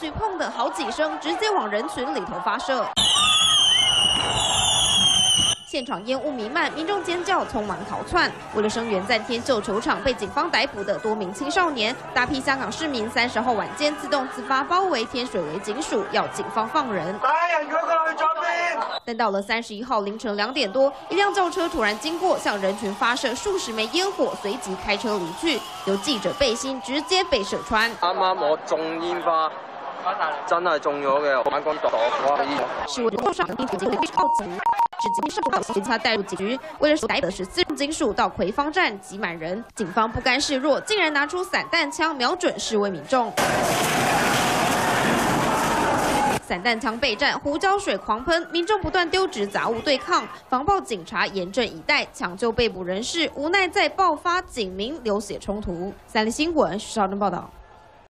去砰的好几声，直接往人群里头发射。 现场烟雾弥漫，民众尖叫，匆忙逃窜。为了声援在天秀球场被警方逮捕的多名青少年，大批香港市民30号晚间自动自发包围天水围警署，要警方放人。 打人嗰個去咗邊？ 但到了31號凌晨2點多，一輛轎車突然經過，向人群發射數十枚煙火，隨即開車離去。有記者背心直接被射穿。 啱啱我中煙花。 真係中咗嘅，反光度是为路上警警被报警，至今是不警察带入警局，为了逮捕14警署到葵芳站挤满人，警方不甘示弱，竟然拿出散弹枪瞄准示威民众。 散弹枪备战，胡椒水狂喷，民众不断丢掷杂物对抗，防暴警察严阵以待，抢救被捕人士，无奈再爆发警民流血冲突。三立新闻徐绍珍报道。